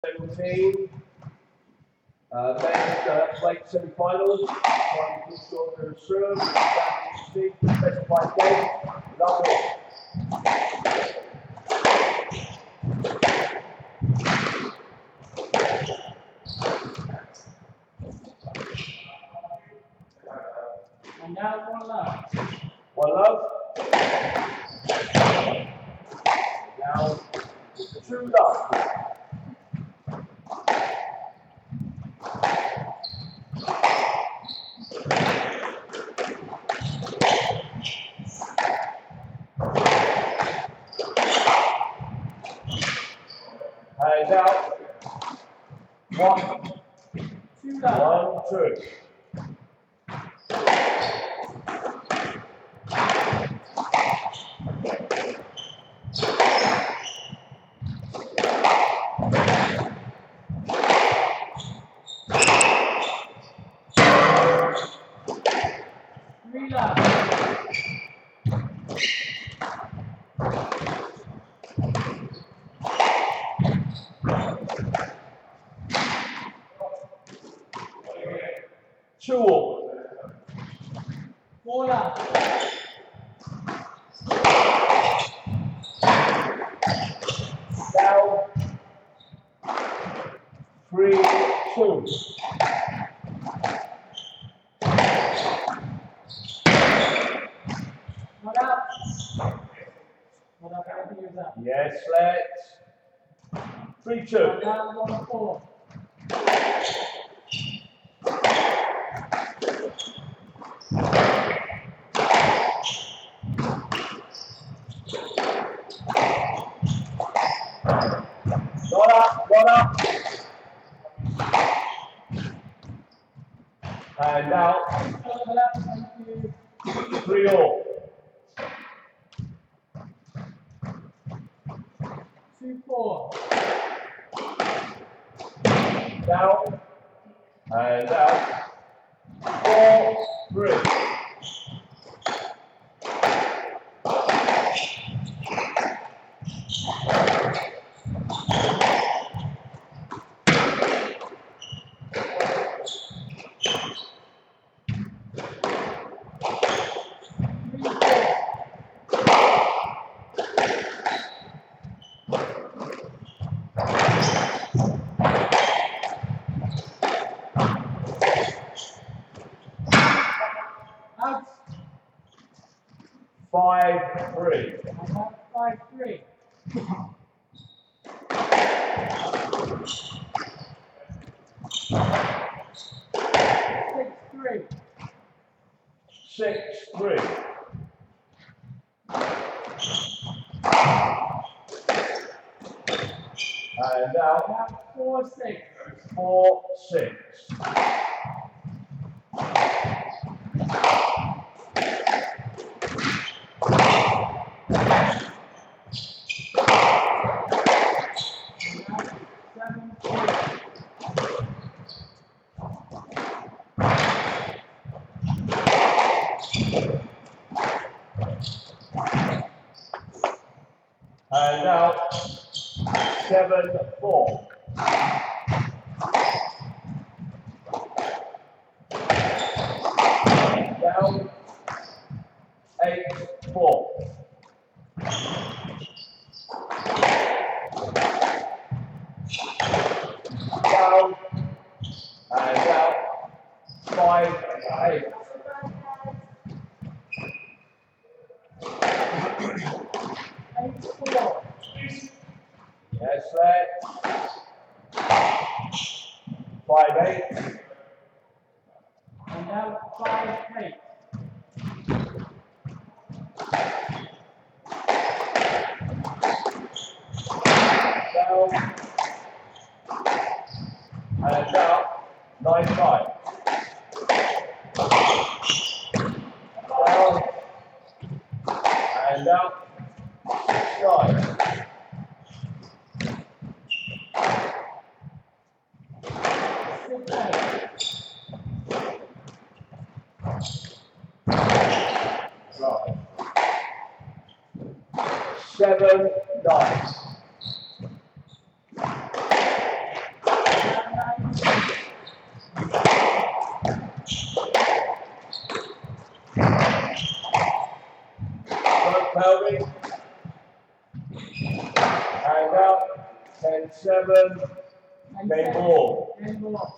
17. Men's plate semi-finals. One shorter serve. Specified game. Lovely. And now one love. One love. Now two love. And out. 1, 2 love. 1, 2. Two all. 4 love. Down. 3, 2. What up? What up? Everything is up. Yes, let's. 3, 2. And now 1 4. One up. And now 3 all. 2 4. Down. And out. 4, 3. Out. 5, 3. And now 5 3. 6 3. 6, 3. And now Now 4 6. 4, 6. And now 7, 4. Down 8, 4. Down and out 5, 8. Yes, let's. 5, 8. And now 5 8. Down and out 9, 5. Down and out 6, 9. Right. 7, 9. 7. Game ball. Game ball.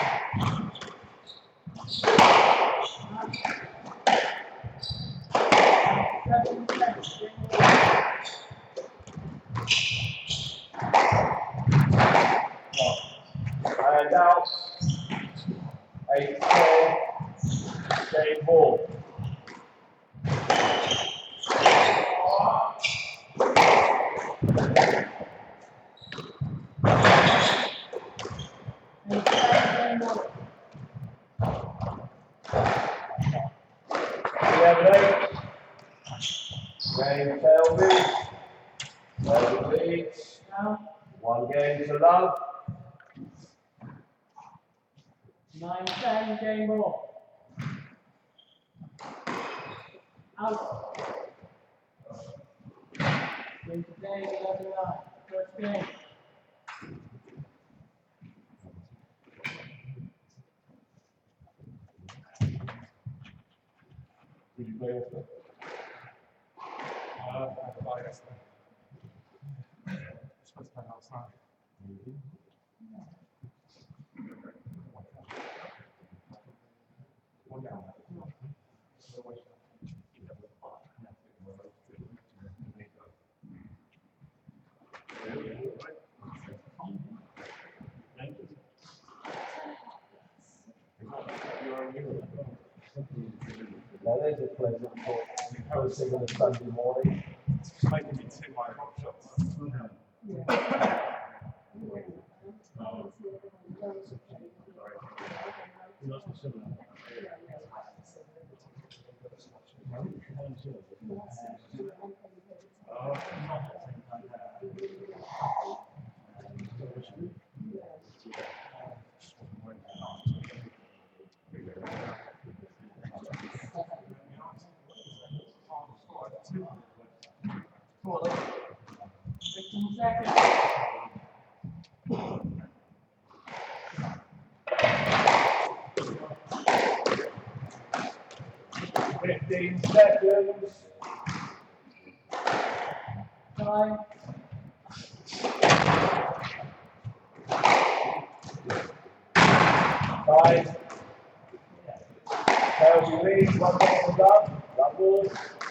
And out. 8, 10. Game ball. Game Selby. Selby leads. 1 game to love. 9-10, game ball. Out. Game today, 11-9. First game. Did you play yesterday? I had a bye yesterday. Supposed to play last night. One down. Now there's a pleasant thought. First thing on a Sunday morning. It's just making me take my hot shots. Cool. 15 seconds. Time. Five. Selby leads. 1 game to love. Double.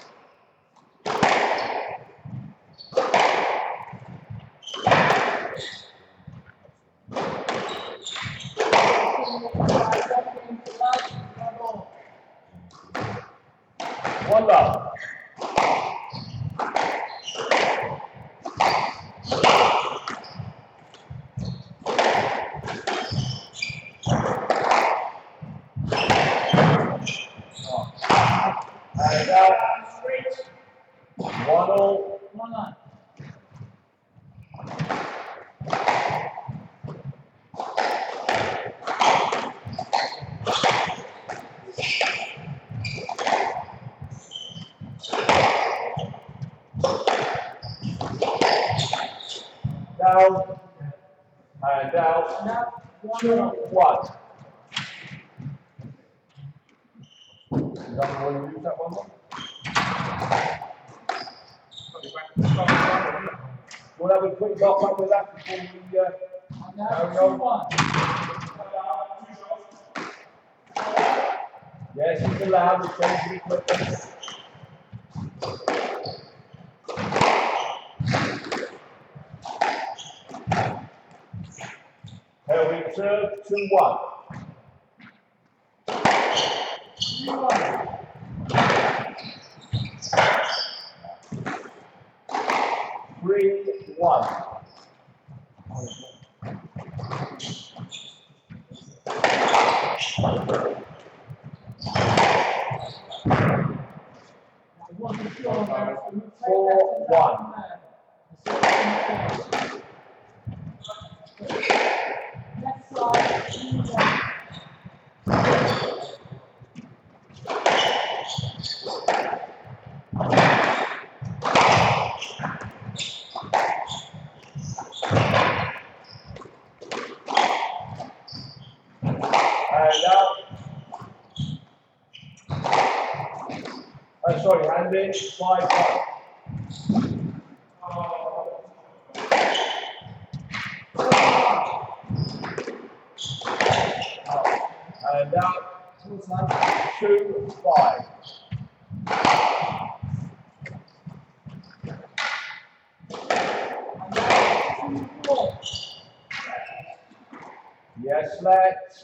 One love. And out. 1-all. 1-9. Down. And out. Now, 2-1. 1-1. You don't want to use that one more? We'll have a quick lock up with that before we And now 2-1. yes, it's allowed to change the equipment. Helvig serve 2-1. 3-1. 3-1. I wasn't sure about the 4-1. Next side, 3-1. And out. Sorry, hand in 5-1. And out. 2-5. Yes, let.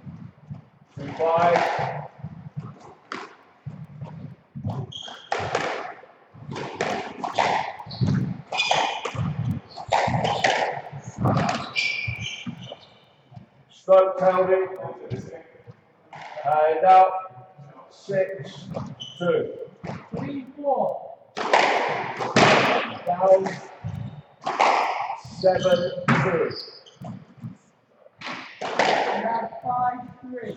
2-5. Stroke penalty. And out. 6-2. 3-4. Down. 7-2. And now 5-3.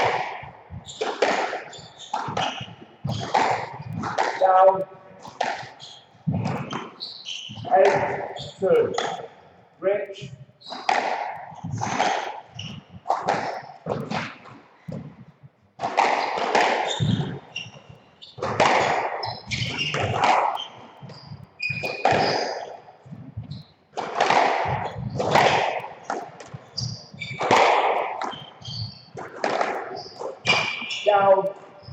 Down. 8-2. Rich. Down.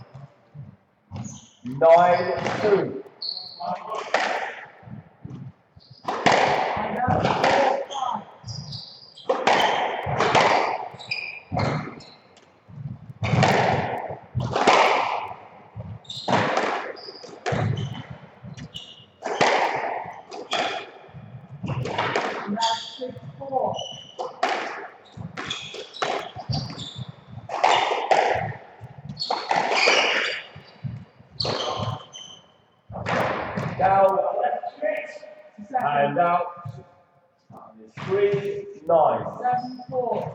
9-2. And now 4-5. And now 6-4. Down. Second. And out. 3-9. 7-4.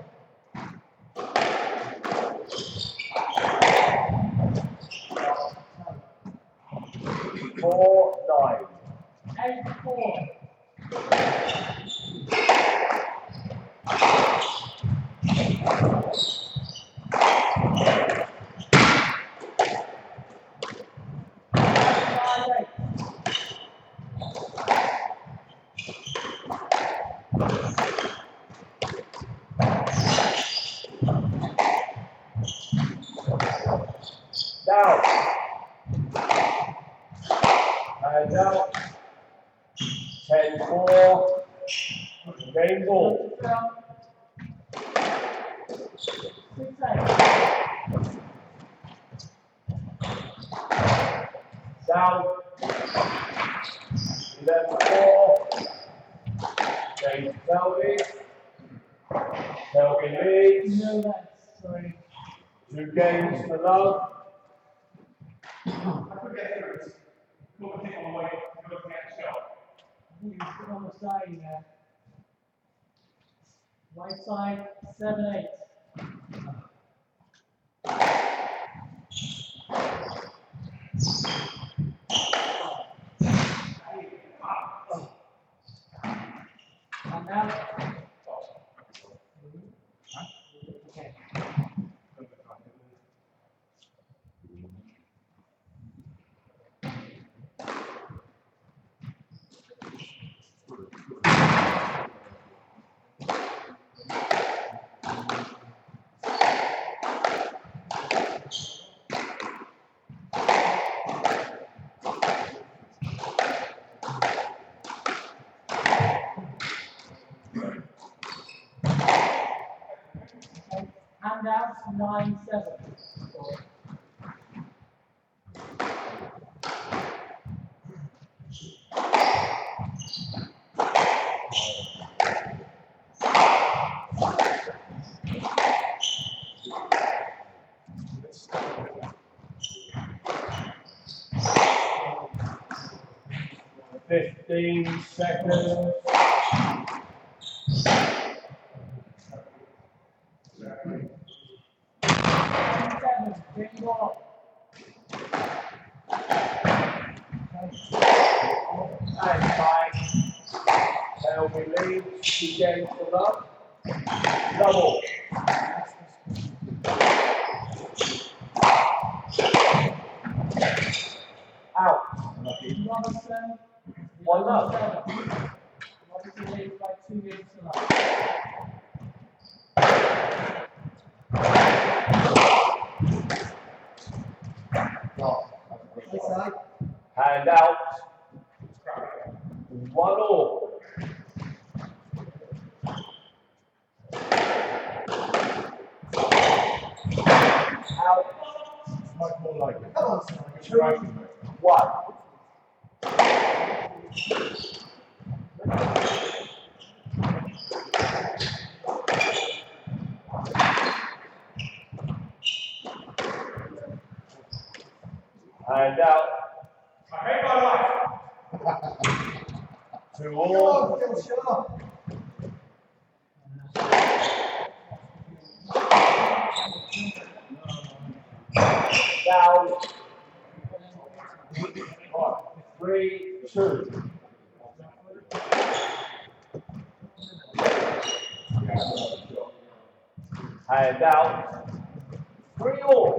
4-9. 8-4. Down. And out. 10-4. Game ball. 6-8. Down. 11-4. James Selby. Selby leads. No less. Sorry. 2 games to love. I could get through it. Got the thing on the way, you're looking at the shot. I think he's put on the side there. Right side, 7-8. And now. Okay. Handouts 9-7. Fifteen seconds. Game ball. And time. They'll be leads. 2 games to love. Double. Out. Robinson. 1-0. Robinson leads by 2 games to love. out. Much more like it. Come on, son. Two, 1. And out. I hate my life. 2 Come all. on, Phil, shut up. Down. 3, 2. And out. 3 all.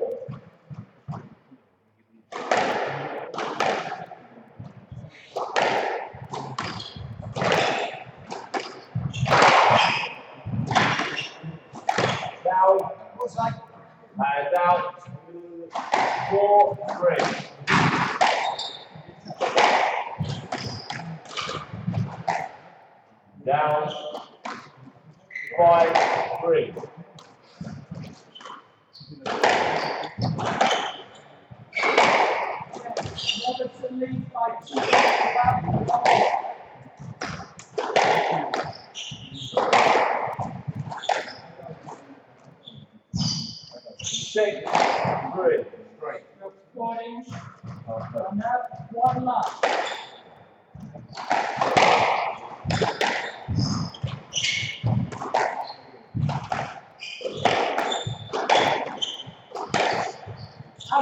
Down. What's that? And out. 4, 3. Down. 5, 3. Robertson leads by 2. Six, 3. Great. Recording. And that's 1 lap. Out.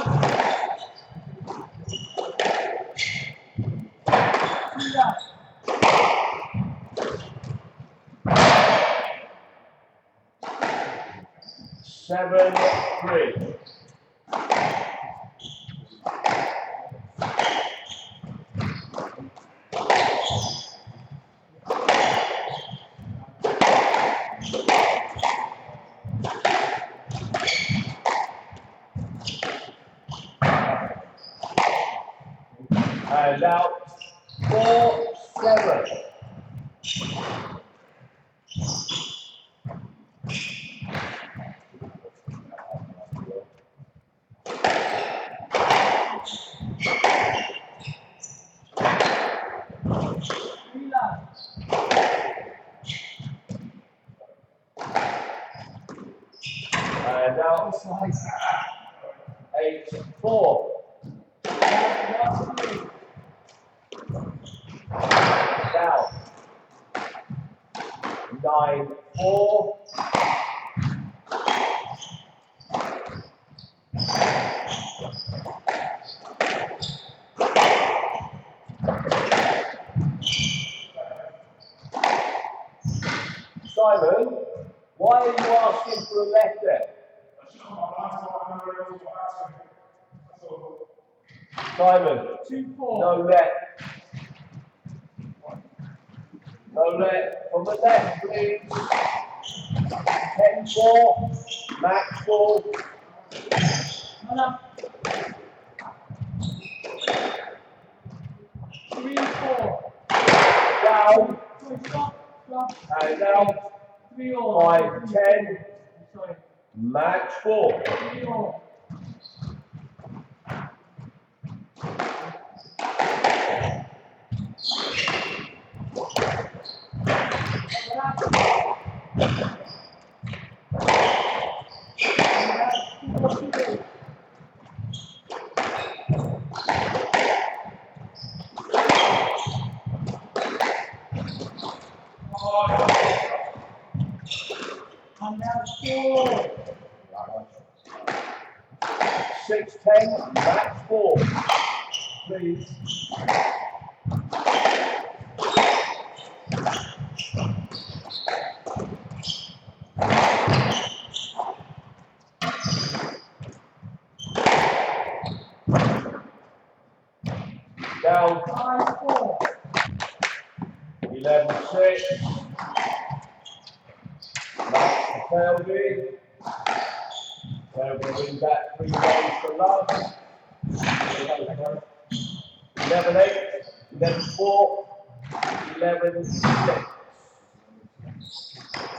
2 laps. 7, 3. And out. 4, 7. Three laps. And out. 8, 4. Lap 3. Down. 9, 4. Simon, why are you asking for a left there? I should have my last one. I'm not able to ask That's all. Simon, 2, 4. no left. No left. From the left, please. 10, 4. Max ball. 1 up. 3, 4. Down. Stop. Stop. And out. 3 all. 5, 10. Sorry. Match 4. 3 all. And that's 4. 6, 10. Match 4. Please. Down. 5, 4. 11, 6. Match to Selby. Selby wins that 3 days for love. 11, 8. 11, 4. 11, 6.